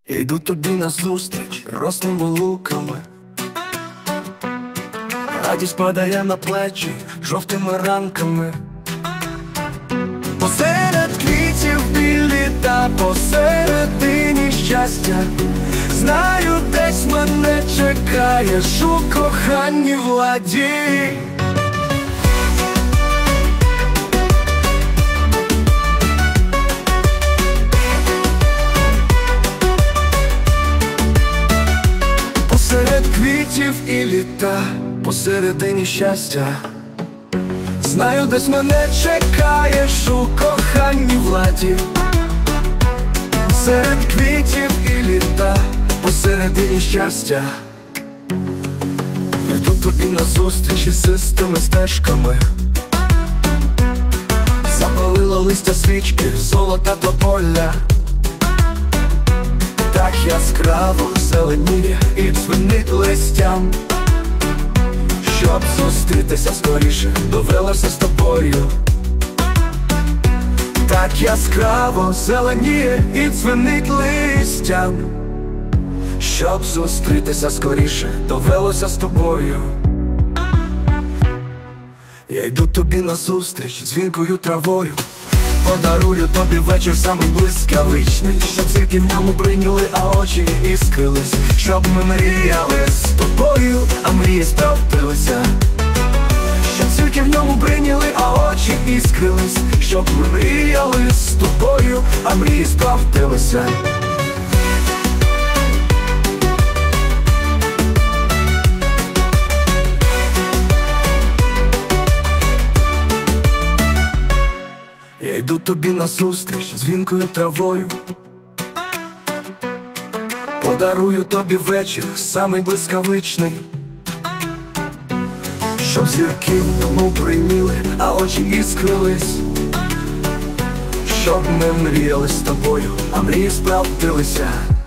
Я йду тобі назустріч росними луками, радість падає на плечі жовтими ранками. Посеред квітів білі та посередині щастя, знаю, десь мене чекаєш у коханні владі. Посеред квітів і літа, посередині щастя, знаю, десь мене чекаєш у коханні владі. Серед квітів і літа, посередині щастя, йду тобі назустріч із чистими стежками. Запалило листя свічки, золота тополя, так яскраво зеленіє і дзвенить листям. Щоб зустрітися скоріше, довелося з тобою. Так яскраво зеленіє і дзвенить листям. Щоб зустрітися скоріше, довелося з тобою. Я йду тобі назустріч дзвінкою травою, подарую тобі вечір самий блискавичний, щоб зірки в ньому бриніли, а очі іскрились, щоб ми мріяли з тобою, а мрії справдилися. Щоб зірки в ньому бриніли, а очі іскрились, щоб ми мріяли з тобою, а мрії справдилися. Я йду тобі назустріч дзвінкою травою, подарую тобі вечір самий блискавичний, щоб зірки в ньому бриніли, а очі іскрились, щоб ми мріяли з тобою, а мрії справдилися.